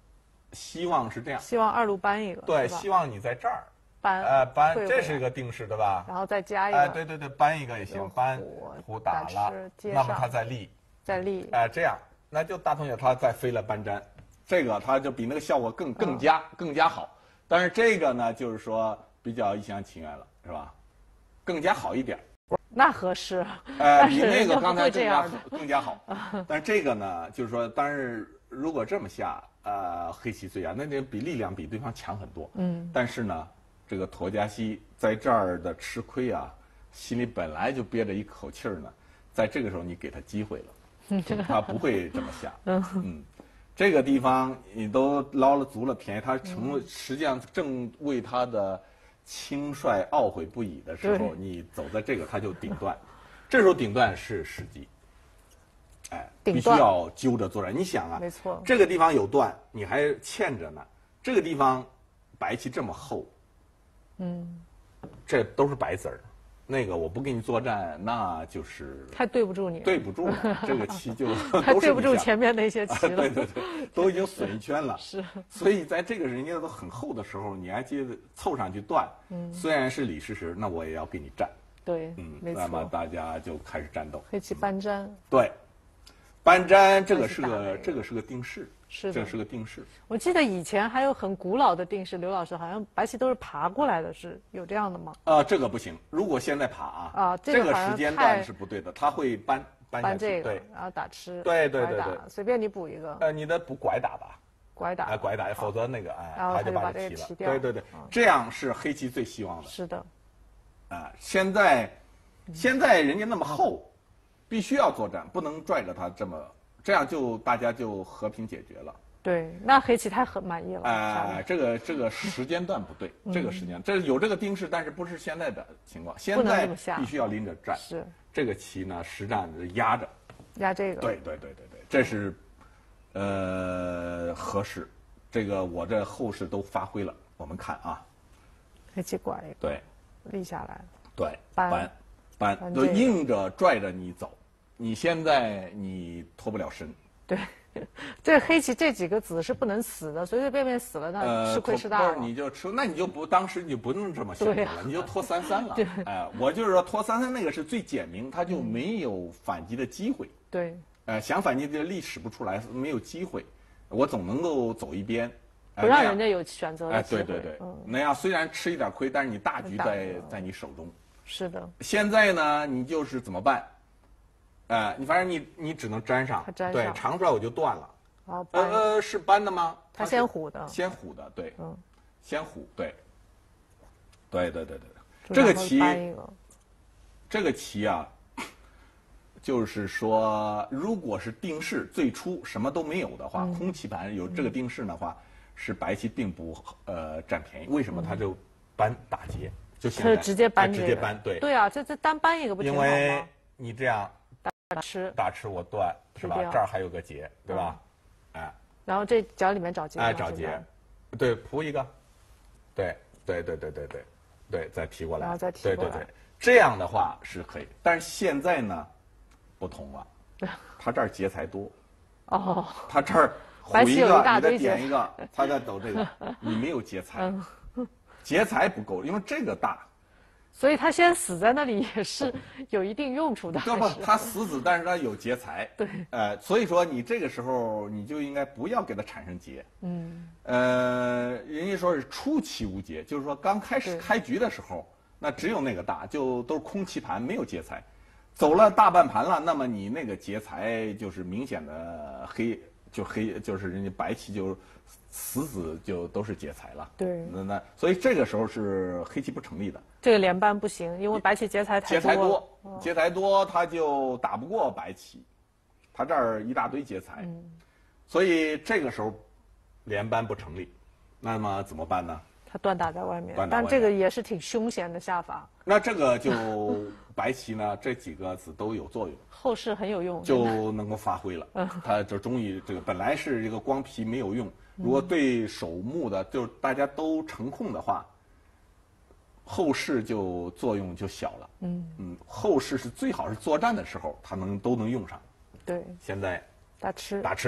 希望是这样， 希望二路搬一个， 对， 是吧希望你在这儿搬， 呃，搬， 退回来这是一个定式，对吧？ 然后再加一个， 哎，对对对，搬一个也行有， 搬虎虎打了打吃，接那么上它再立， 再立， 哎，这样，那就大同小他再飞了搬粘，这个它就比那个效果更更加、更加好。但是这个呢，就是说比较一厢情愿了，是吧？更加好一点。 那合适。 呃， 但比那是人家不个刚才更加会这样的更加好。但是这个呢，就是说，但是如果这么下，呃，黑棋最佳，那得比力量比对方强很多。嗯。但是呢，这个陀加西在这儿的吃亏啊，心里本来就憋着一口气儿呢，在这个时候你给他机会了，他不会这么下。嗯嗯，这个地方你都捞了足了便宜，他成为实际上正为他的轻率懊悔不已的时候，你走在这个他就顶断，这时候顶断是时机。哎，必须要揪着作战。你想啊， 没错， 这个地方有断，你还欠着呢。这个地方白棋这么厚，嗯，这都是白子儿。那个我不给你作战，那就是太对不住你了， 对不住了。这个棋就太对不住前面那些棋了。 对对对，都已经损一圈了。 是， 所以在这个人家都很厚的时候，你还接着凑上去断，嗯，虽然是李世石，那我也要给你战。 对， 嗯， 没错。 那么大家就开始战斗。 黑棋搬粘。 对。搬粘这个是个这个是个定式， 是这是个定式。 我记得以前还有很古老的定式，刘老师好像白棋都是爬过来的，是有这样的吗？ 呃，这个不行。如果现在爬啊， 啊， 这个时间段是不对的，它会搬搬搬这个， 对， 然后打吃， 对对对对， 随便你补一个。 呃，你的补拐打吧， 拐打， 哎，拐打，否则那个哎， 他就把这个提了。对对对，这样是黑棋最希望的。 是的。 啊，现在现在人家那么厚，必须要作战，不能拽着他这么。这样就大家就和平解决了。 对，那黑棋太很满意了。 哎、呃，这个这个时间段不对，嗯、这个时间这有这个定式，但是不是现在的情况。现在必须要拎着战。 是。 这个棋呢，实战压着。 压这个。 对对对对对，这是呃合适。这个我这后世都发挥了，我们看啊。 黑棋拐一个。 对。 立下来。 对。 搬。 搬。搬就硬着拽着你走。你现在你脱不了身， 对，这黑棋这几个子是不能死的，随随便便死了那吃亏是大了。 你就吃，那你就不当时你就不用这么想了，你就拖三三了。对，哎，我就是说拖三三那个是最简明，他就没有反击的机会。 对， 呃，想反击的力使不出来，没有机会，我总能够走一边， 不让人家有选择的机会。 哎，对对对，那样虽然吃一点亏，但是你大局在在你手中。 是的。 现在呢，你就是怎么办？呃，你反正你你只能粘上， 粘上对，长出来我就断了。 哦， 呃，是搬的吗？ 它先虎的， 先虎的，对， 嗯， 先虎，对，对对对对对，这个棋，这个棋啊，就是说，如果是定式最初什么都没有的话， 嗯、 空棋盘有这个定式的话，嗯、是白棋并不呃占便宜。为什么？它就搬打劫，就现在直接搬、 这个，直接搬，对， 对啊，这这单搬一个不挺好吗？ 因为你这样。 打吃打吃我断是吧？这儿还有个劫，对吧？嗯、哎， 然后这角里面找劫， 哎，找劫，对，扑一个，对对对对对对对，再提过来， 然后再提过来，对对对，这样的话是可以。但是现在呢，不同了，他这儿劫财多， 哦， 他这儿虎一个，你再点一个，他再走这个，你没有劫财，劫财不够，因为这个大。 所以他先死在那里也是有一定用处的。 不不，他死子，但是他有劫财。 对。 呃，所以说你这个时候你就应该不要给他产生劫。嗯。呃，人家说是初期无劫，就是说刚开始开局的时候，那只有那个大，就都是空棋盘，没有劫财。走了大半盘了，那么你那个劫财就是明显的黑，就黑就是人家白棋就。死子就都是劫财了， 对， 那那所以这个时候是黑棋不成立的。 这个连扳不行，因为白棋劫财太多。 劫财多，劫财多，他就打不过白棋，他这儿一大堆劫财，嗯、所以这个时候连扳不成立。那么怎么办呢？ 他断打在外面，但这个也是挺凶险的下法。 那这个就白棋呢，这几个子都有作用， 后世很有用， 就能够发挥了。嗯，他就终于这个本来是一个光皮没有用。如果对手目的就是大家都成控的话，后世就作用就小了。嗯嗯，后世是最好是作战的时候，它能都能用上。 对， 现在打吃打吃，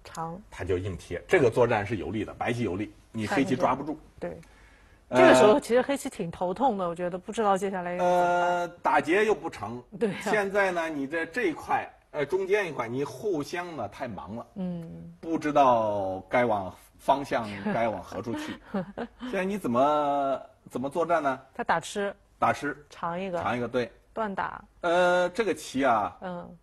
长， 他就硬贴。这个作战是有利的，白棋有利，你黑棋抓不住。 对，这个时候其实黑棋挺头痛的，我觉得不知道接下来呃打劫又不成。 对、啊， 现在呢，你这这一块呃中间一块，你互相呢太忙了， 嗯， 不知道该往方向该往何处去。现在你怎么怎么作战呢？ 他打吃， 打吃， 长一个， 长一个，对， 断打。 呃，这个棋啊， 嗯。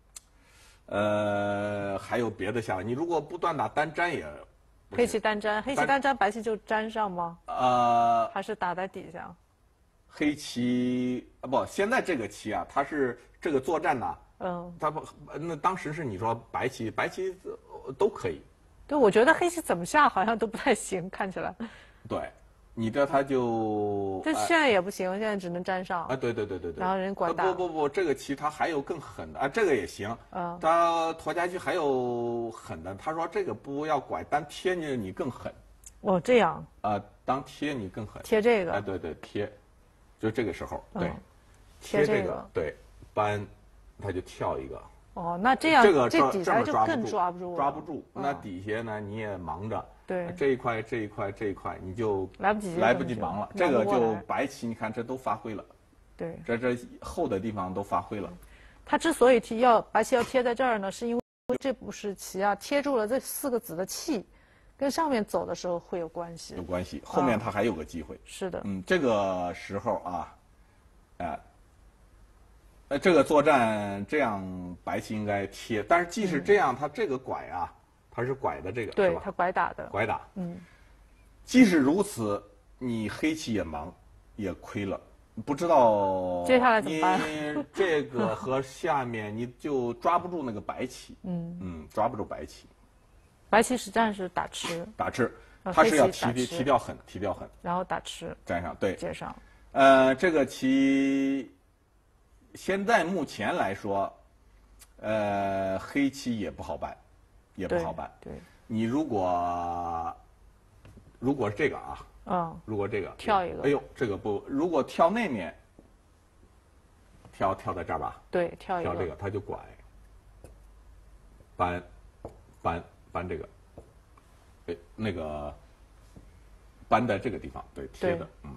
呃，还有别的下法。你如果不断打单粘也， 黑棋单粘，黑棋单粘，白棋就粘上吗？ 呃， 还是打在底下？ 黑棋啊，不，现在这个棋啊，它是这个作战呐、啊， 嗯， 它不，那当时是你说白棋，白棋都可以。 对，我觉得黑棋怎么下好像都不太行，看起来。 对。你这他就这现在也不行，现在只能粘上啊！对对对对对。 然后人管打。 不不不，这个棋他还有更狠的啊，这个也行。 嗯。 他沱家棋还有狠的，他说这个不要拐，单贴你你更狠。 哦，这样。 啊，当贴你更狠。 贴这个。 哎，对对，贴，就这个时候，对。 贴这个，对，扳，他就跳一个。 哦，那这样这个这底下就更抓不住， 抓不住。那底下呢，你也忙着。 对， 这一块这一块这一块你就来不及来不及忙了，这个就白棋，你看这都发挥了， 对， 这这厚的地方都发挥了。 它之所以贴要白棋要贴在这儿呢，是因为这不是棋啊，贴住了这四个子的气，跟上面走的时候会有关系。 有关系，后面它还有个机会。 是的， 嗯，这个时候啊，哎，呃，这个作战这样白棋应该贴，但是即使这样，它这个拐啊。它是拐的这个， 对，它拐打的， 拐打。 嗯， 即使如此，你黑棋也忙，也亏了，不知道接下来怎么办？ 你这个和下面你就抓不住那个白棋， 嗯嗯，抓不住白棋。 白棋实战是打吃， 打吃，它是要提提掉狠，提掉狠， 然后打吃， 粘上，对， 接上。 呃，这个棋现在目前来说，呃，黑棋也不好办。也不好办。 对， 你如果如果是这个啊， 嗯， 如果这个跳一个， 哎呦，这个不，如果跳那面，跳跳在这儿吧， 对，跳一个， 跳这个他就拐，扳，扳扳这个，哎，那个扳在这个地方，对，贴的，嗯，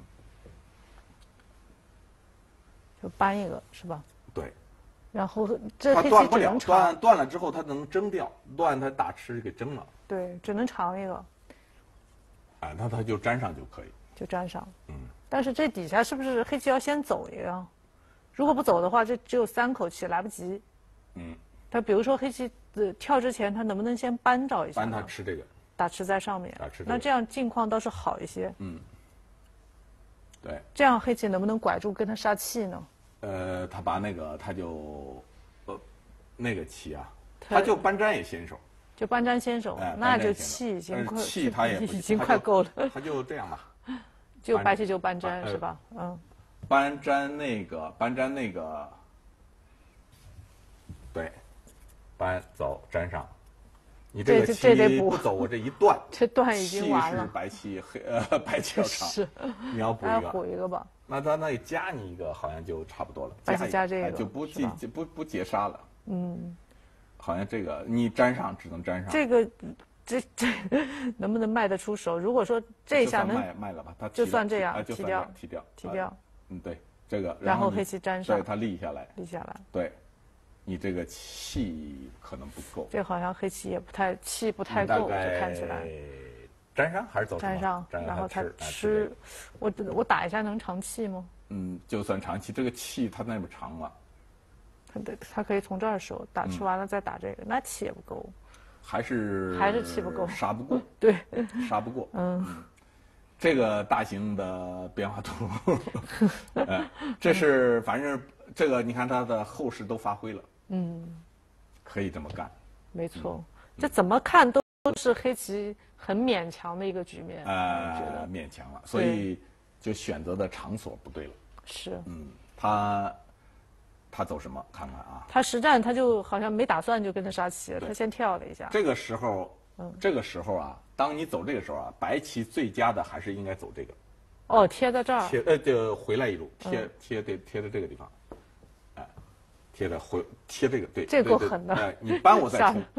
就扳一个是吧？ 对。 然后这它断不了，断断了之后它能蒸掉，断它打吃给蒸了。 对，只能长一个。 啊，那它就粘上就可以。 就粘上。 嗯。 但是这底下是不是黑棋要先走一个？如果不走的话，这只有三口气，来不及。 嗯。 它比如说黑棋呃跳之前，它能不能先扳着一下？ 扳它吃这个。 打吃在上面。 打吃。 那这样境况倒是好一些。 嗯。对。 这样黑棋能不能拐住跟它杀气呢？ 呃，他把那个，他就，呃，那个棋啊，他就扳粘也先手， 就扳粘先手， 哎、 那就气已经快， 气他也已经快够了。 他就这样吧， 就白棋就扳粘是吧？嗯。 扳粘那个，扳粘那个，对，扳走粘上，你这个棋不走，我这一断， 这断已经完了。 气是白棋黑呃白棋要长， 是， 你要补一个， 补一个吧。 那他那加你一个，好像就差不多了。 白棋加这个就不记不不截杀了。 嗯， 好像这个你粘上只能粘上。 这个，这这能不能卖得出手？如果说这一下能卖卖了吧，他就算这样， 提掉提掉提掉。 嗯，对，这个然后黑棋粘上， 对它立下来， 立下来。 对，你这个气可能不够。 这好像黑棋也不太气不太够，看起来。 粘上还是走粘上，然后它吃，我我打一下能长气吗？ 嗯，就算长气，这个气它那么长了， 它得它可以从这儿收，打吃完了再打这个，那气也不够， 还是还是气不够， 杀不过， 对， 杀不过， 嗯， 这个大型的变化图，呃，这是反正这个你看它的后势都发挥了， 嗯， 可以这么干， 没错，这怎么看都都是黑棋很勉强的一个局面， 呃，觉得勉强了，所以就选择的场所不对了。 是， 嗯，他他走什么？看看啊。 他实战他就好像没打算就跟他杀棋，他先跳了一下。 这个时候，嗯，这个时候啊，当你走这个时候啊，白棋最佳的还是应该走这个。 哦，贴在这儿。 贴呃，就回来一路，贴贴对贴在这个地方，哎，贴的回贴这个对。 这够狠的。 哎，你扳我再冲，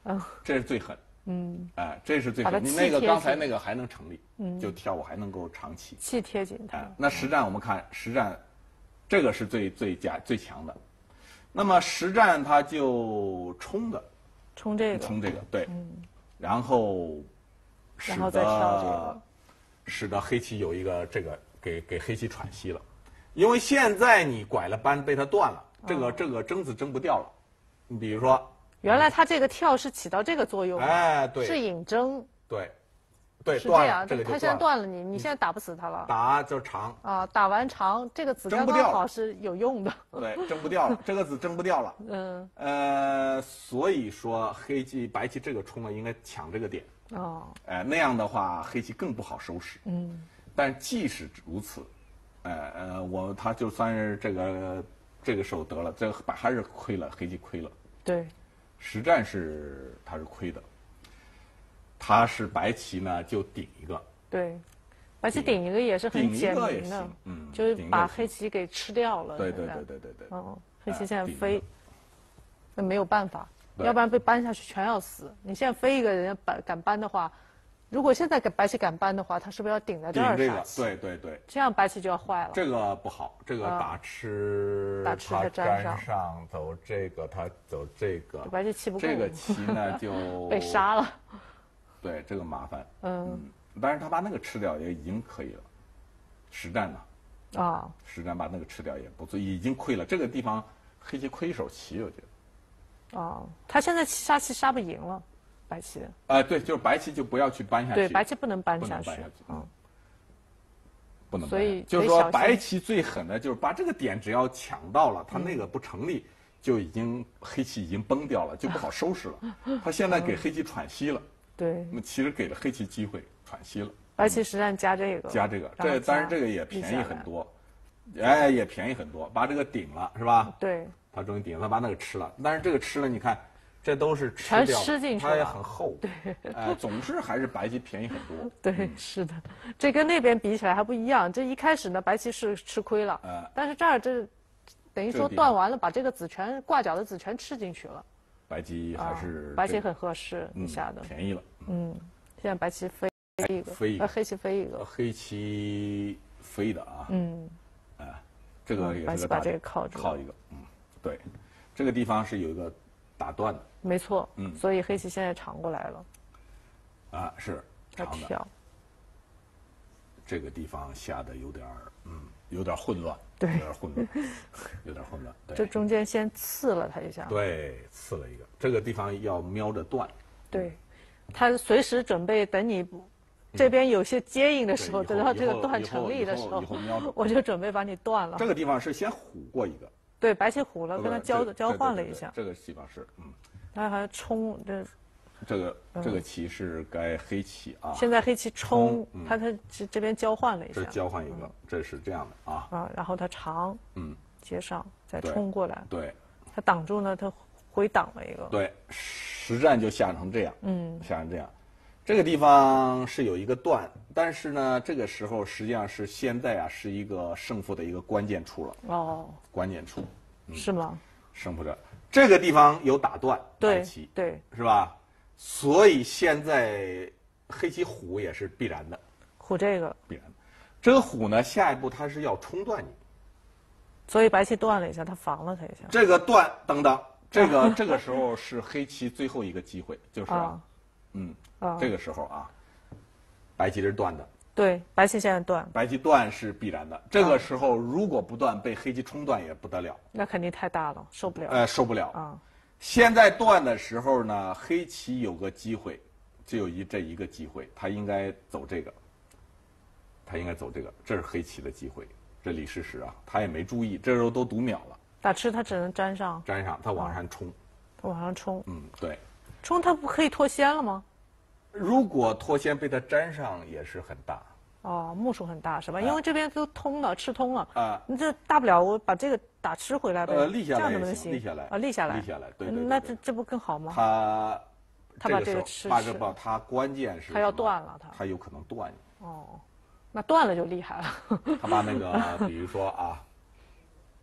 嗯， 这是最狠。 嗯， 哎，这是最把它狠。你那个气贴紧刚才那个还能成立， 嗯就跳舞还能够长期。 气贴紧它。 哎，那实战我们看实战，这个是最最佳最强的。那么实战它就冲的， 冲这个， 冲这个对， 嗯， 然后使然后再跳这得个， 使得黑棋有一个这个给给黑棋喘息了，因为现在你拐了扳被它断了，这个这个争子争不掉了。你比如说， 原来它这个跳是起到这个作用的， 哎，对， 是引争， 对，对， 是这样， 断了，这个就它现在断了， 断了你，你现在打不死它了。 打就是长， 啊，打完长，这个子刚争不掉了刚好是有用的。 对，争不掉了，这个子争不掉了。 嗯， 呃，所以说黑棋白棋这个冲呢，应该抢这个点， 哦， 呃，那样的话黑棋更不好收拾。 嗯， 但即使如此，呃呃，我他就算是这个这个时候得了，这个白还是亏了，黑棋亏了。 对， 实战是他是亏的，他是白棋呢就顶一个， 对，白棋顶一个也是很顶一简个也明的行，，嗯， 就是顶一个也行把黑棋给吃掉了。 对对现在对对对对， 嗯，黑棋哎现在顶一飞个， 那没有办法， 对要不然被扳下去全要死。你现在飞一个人家扳敢扳的话，如果现在给白棋敢扳的话，他是不是要顶在这顶这个， 儿杀棋？ 对对对， 这样白棋就要坏了。 这个不好，这个啊打吃， 打吃它它粘上上走这个，他走这个， 白棋气不够， 这个棋呢就被杀了。 对，这个麻烦。 嗯嗯，但是他把那个吃掉也已经可以了。实战呢， 啊， 实战把那个吃掉也不错，已经亏了。这个地方黑棋亏一手棋，我觉得。 哦，他现在杀棋杀不赢了，白棋。 啊、对，就是白棋就不要去扳下去。 对，白棋不能扳不下去能扳下去。 嗯， 不能所以掰就是说得小心白棋最狠的就是把这个点只要抢到了，它那个不成立，就已经黑棋已经崩掉了，就不好收拾了。他现在给黑棋喘息了， 对， 那其实给了黑棋机会喘息了。 白棋实战加这个， 加这个， 然后这当然加这个也便宜立下来。 很多，哎，也便宜很多，把这个顶了是吧？ 对， 他终于顶了，他把那个吃了，但是这个吃了，你看，这都是吃全掉的吃进去它也了很厚，对，哎，总是还是白棋便宜很多。 对，是的，这跟那边比起来还不一样。这一开始呢，白棋是吃亏了， 呃但是这儿这等于说这个地方断完了，把这个子全挂角的子全吃进去了。 白棋还是啊、白棋这个很合适，你嗯下的。 便宜了， 嗯，现在白棋飞一个， 飞一个呃，黑棋飞一个。 黑棋飞的啊， 嗯， 哎，这个也白棋把是个大这个靠住了靠一个，嗯，对，这个地方是有一个打断的没错。 嗯所以黑棋现在长过来了， 啊，是它长的。 跳。 这个地方下的有点儿，嗯，有点儿混乱， 对有点儿混乱，有点儿混乱。 这对， 中间先刺了它一下。 对，刺了一个，这个地方要瞄着断。 对，他随时准备等你这边有些接应的时候， 对以后等到这个以后断以后成立的时候以后以后瞄准， 我就准备把你断了这。个地方是先虎过一个， 对，白棋虎了， 对跟他吧这交交对对对对换了一下， 这个地方是，嗯， 他还冲这。 这个这个棋是该黑棋啊， 现在黑棋冲冲，嗯他他这这边交换了一这下交换一个，这是这样的啊， 啊，然后他长嗯， 接上再对冲过来， 对他挡住呢，他回挡了一个。 对，实战就下成这样， 嗯， 下成这样。这个地方是有一个断，但是呢，这个时候实际上是现在啊，是一个胜负的一个关键处了， 哦， 关键处， 是吗？ 胜负者这个地方有打断白对棋， 对， 是吧？所以现在黑棋虎也是必然的， 虎这个， 必然的。这个虎呢，下一步它是要冲断你， 所以白棋断了一下，他防了他一下。 这个断等等，这个这个时候是黑棋最后一个机会，就是啊， 啊嗯， 啊， 这个时候啊，白棋是断的， 对，白棋现在断， 白棋断是必然的。这个时候如果不断，被黑棋冲断也不得了， 那肯定太大了，受不了。 呃，受不了。 啊， 现在断的时候呢，黑棋有个机会，只有一这一个机会，他应该走这个，他应该走这个，这是黑棋的机会。这李世石啊，他也没注意，这时候都读秒了， 打吃他只能粘上， 粘上他往上冲， 他往上冲， 嗯，对。 冲他不可以脱先了吗？ 如果脱先被他粘上，也是很大。 哦，目数很大是吧？因为这边都通了，吃通了啊你这大不了我把这个打吃回来呗。 呃，立下这样来也行， 能不能行？ 立下来啊，立下来， 立下来，对对对。对那这这不更好吗？ 他他把这个时候这个吃吃把这把他关键是他要什么断了他他有可能断你。 哦，那断了就厉害了。 他把那个，比如说啊，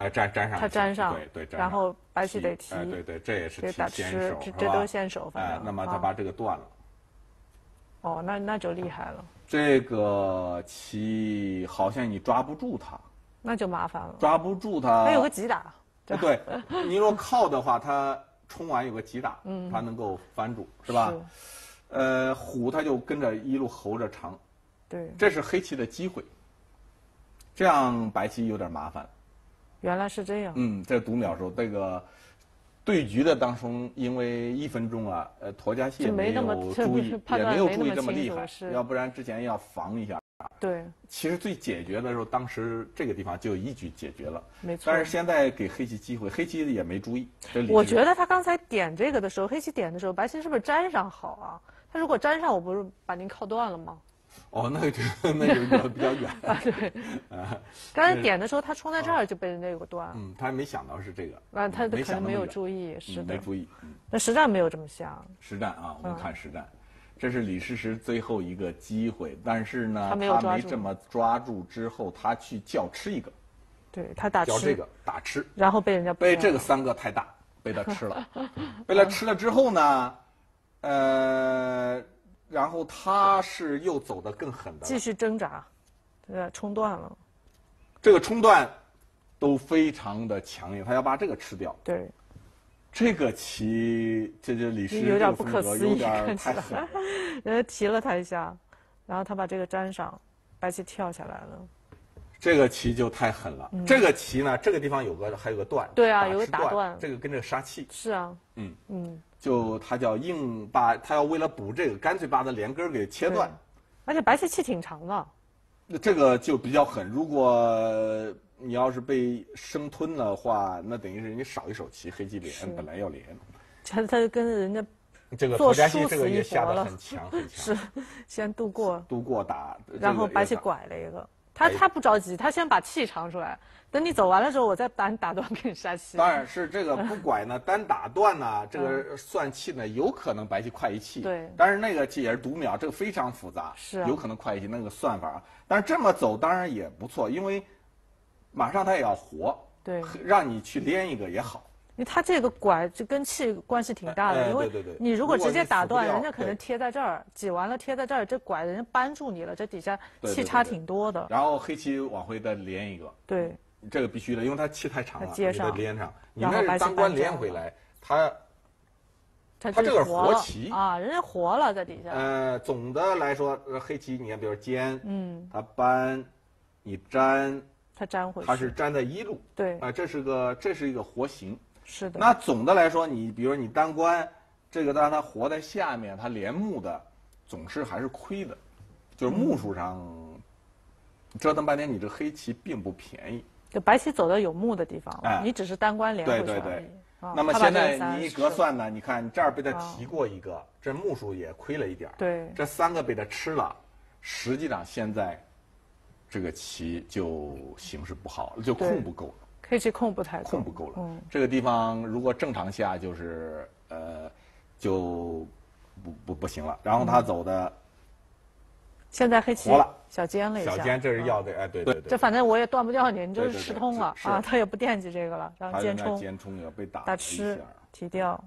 哎，粘粘上去， 他粘上， 对对，粘上然后白棋得提， 哎，对对，这也是提打吃， 先手， 这这都是先手，反正。 哎，那么他把这个断了。 哦，那那就厉害了。 这个棋好像你抓不住它， 那就麻烦了。 抓不住它。 它有个急打。 对，你如果靠的话，它冲完有个急打， 嗯， 它能够翻住，是吧？ 是。 呃，虎它就跟着一路候着长。 对。 这是黑棋的机会。这样白棋有点麻烦。 原来是这样。 嗯，在读秒时候，这个对局的当中，因为一分钟啊，呃，佗家系也没有注意，也没有注意这么厉害，要不然之前要防一下。 对。 其实最解决的时候，当时这个地方就一举解决了。 没错。 但是现在给黑棋机会，黑棋也没注意。 我觉得他刚才点这个的时候，黑棋点的时候，白棋是不是粘上好啊？他如果粘上，我不是把您靠断了吗？ 哦，那个那个比较远啊，对，啊，刚才点的时候他冲在这儿就被人家有个断， 嗯，他没想到是这个， 啊，他可能没有注意，是的， 没注意，嗯， 那实战没有这么下， 实战啊，我们看实战，这是李世石最后一个机会，但是呢， 他没有抓住，他没这么抓住之后，他去叫吃一个， 对他打吃， 叫这个打吃， 然后被人家被这个三个太大，被他吃了，被他吃了之后呢，呃。然后他是又走得更狠的， 继续挣扎，呃，冲断了。 这个冲断都非常的强硬，他要把这个吃掉。 对， 这个棋，这就李世石有点不可思议， 有点太狠了。 人家提了他一下，然后他把这个粘上，白棋跳下来了。 这个棋就太狠了。嗯、这个棋呢，这个地方有个还有个断。 对啊，有个打断。 这个跟这个杀气。 是啊。 嗯嗯。 就他叫硬把，他要为了补这个，干脆把它连根给切断。 而且白棋气挺长的。 那这个就比较狠。如果你要是被生吞的话，那等于是你少一手棋，黑棋连本来要连。 他他跟人家这个佗家系这个也下得很强很强。是，先渡过。 渡过打。 然后白棋拐了一个。他他不着急，他先把气长出来，等你走完了之后，我再把你打断，给你杀气。 当然是这个不拐呢，单打断呢，这个算气呢，有可能白棋快一气。 对。 但是那个气也是读秒，这个非常复杂， 是有可能快一气那个算法。但是这么走当然也不错，因为马上他也要活， 对， 让你去连一个也好。 因为他这个拐就跟气关系挺大的，因为你如果直接打断，人家可能贴在这儿，挤完了贴在这儿，这拐人家扳住你了，这底下气差挺多的。 然后黑棋往回再连一个， 对， 这个必须的，因为它气太长了， 接上连上，你那是当官连回来，他他这个是活棋啊，人家活了在底下。 呃，总的来说，黑棋你看，比如尖， 嗯， 它扳，你粘， 它粘回去， 它是粘在一路， 对， 啊，这是个这是一个活形。 是的。 那总的来说，你比如你单官，这个让它活在下面，它连目的，总是还是亏的，就是目数上、嗯、折腾半天，你这黑棋并不便宜。 就白棋走到有目的地方了，哎、你只是单官连回去而已。 对对对。 啊、 那么现在你一格算呢？你看这儿被他提过一个，啊、这目数也亏了一点。 对。 这三个被他吃了，实际上现在这个棋就形势不好，就控不够了。 黑棋控不太够， 控不够了。 嗯， 这个地方如果正常下就是呃，就不不不行了。然后他走的， 嗯、现在黑棋活了， 小尖了一下。 小尖这是要的，哎，对对对。 这反正我也断不掉你，你就是吃通了啊，他也不惦记这个了，然后尖冲， 尖冲也被打打吃提掉，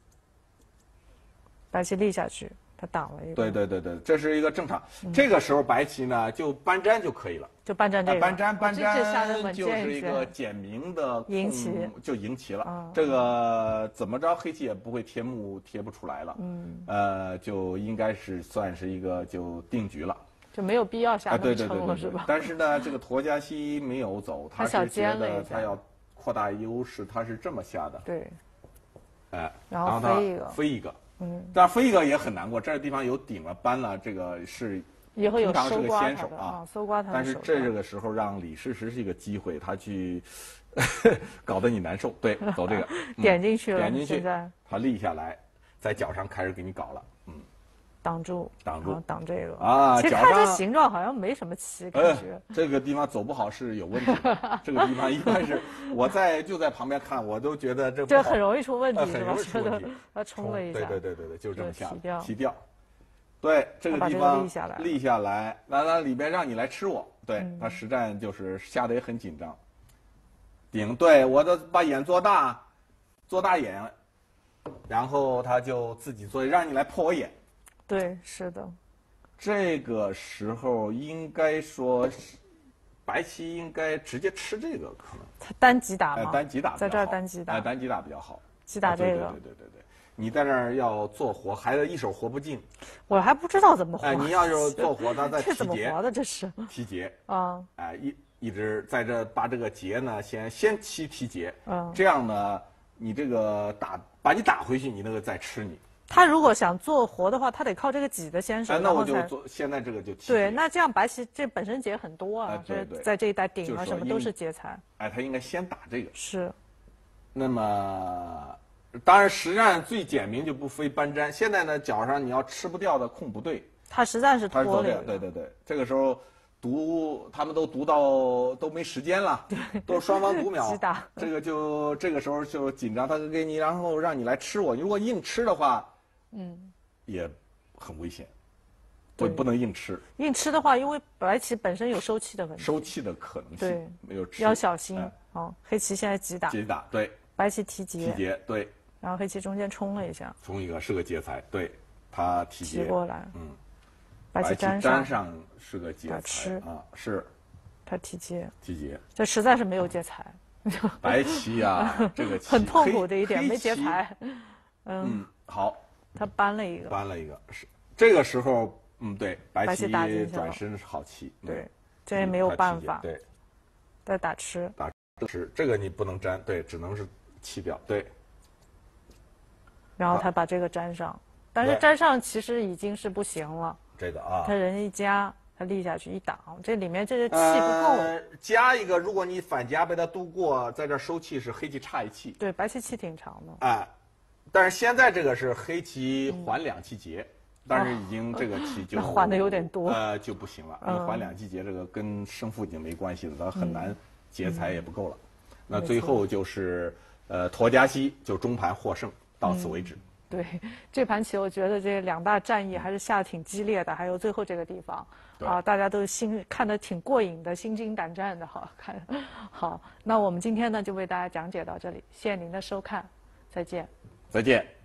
白棋立下去。他挡了一个， 对对对对，这是一个正常。嗯、这个时候白棋呢就搬粘就可以了， 就搬粘这个， 搬粘搬粘就就是一个简明的赢棋， 就赢棋了。 嗯、 这个怎么着黑棋也不会贴目贴不出来了， 嗯， 呃，就应该是算是一个就定局了， 就没有必要下那么撑了，是吧？ 但是呢，这个佗家系没有走，他是觉得他要扩大优势，他是这么下的， 对， 哎， 然后飞一个， 飞一个。 嗯， 但飞一个也很难过，这个地方有顶了扳了，这个是以后有通常是个先手啊，搜刮他。 但是这个时候让李世石是一个机会，他去搞得你难受。对，走这个点进去了， 点进去， 在他立下来，在脚上开始给你搞了，嗯， 挡住， 挡住， 挡这个啊。 其实看这形状好像没什么棋，感觉这个地方走不好是有问题的。这个地方一般是我在就在旁边看，我都觉得这这很容易出问题， 很容易出问题。 他冲了一下， 对对对对对，就这么下， 提掉， 提掉。对，这个地方立下来， 立下来，那那里边让你来吃我，对他实战就是下的也很紧张。 顶，对，我都把眼做大，做大眼，然后他就自己做，让你来破我眼。 对，是的。 这个时候应该说是，白棋应该直接吃这个可能。 他单击打吗？ 哎，单击打比较好。 在这儿单击打。 哎，单击打比较好。 击打这个。 对对对对对对，你在那儿要做活，孩子一手活不尽。 我还不知道怎么活。 哎，你要是做活，他在提这怎么结。 活的？这是。 提结。 啊。 哎，一一直在这把这个结呢，先先提提结。 嗯。 这样呢，你这个打把你打回去，你那个再吃你。 他如果想做活的话，他得靠这个挤的先手。 哎，那我就做，现在这个就提。 对，那这样白棋这本身结很多啊， 哎、对对， 在这一带顶啊什么都是劫财。 哎，他应该先打这个。 是。 那么，当然实战最简明就不非搬粘。现在呢，脚上你要吃不掉的空不对。 他实在是拖累了。 对对对，这个时候读他们都读到都没时间了，都双方读秒。 打这个就这个时候就紧张，他给你，然后让你来吃我。如果硬吃的话，嗯，也很危险，不不能硬吃。 硬吃的话，因为白棋本身有收气的问题， 收气的可能性， 对， 没有吃要小心。哦，黑棋现在击打， 击打对， 白棋提劫， 提劫对， 然后黑棋中间冲了一下， 冲一个是个劫财，对，他提劫过来， 嗯， 白棋粘上，粘上是个劫财吃啊，是， 他提劫， 提劫， 这实在是没有劫财。 白棋啊，这个很痛苦的一点，没劫财。 嗯，好。 他搬了一个， 搬了一个，是这个时候，嗯，对，白棋转身是好棋， 对，这也没有办法， 对， 再打吃， 打吃，这个你不能粘，对，只能是弃掉，对。 然后他把这个粘上，但是粘上其实已经是不行了， 这个啊， 他人一夹，他立下去一挡，这里面这个气不够， 呃，加一个，如果你反夹被他渡过，在这收气是黑棋差一气， 对，白棋气挺长的， 哎。但是现在这个是黑棋还两期劫，但是已经这个棋就还的有点多， 呃就不行了。你还两期劫，这个跟胜负已经没关系了，它很难劫财也不够了。那最后就是呃陀家西就中盘获胜，到此为止。 对，这盘棋我觉得这两大战役还是下的挺激烈的，还有最后这个地方啊，大家都心看得挺过瘾的，心惊胆战的，好看。好，那我们今天呢就为大家讲解到这里，谢谢您的收看，再见。 再见。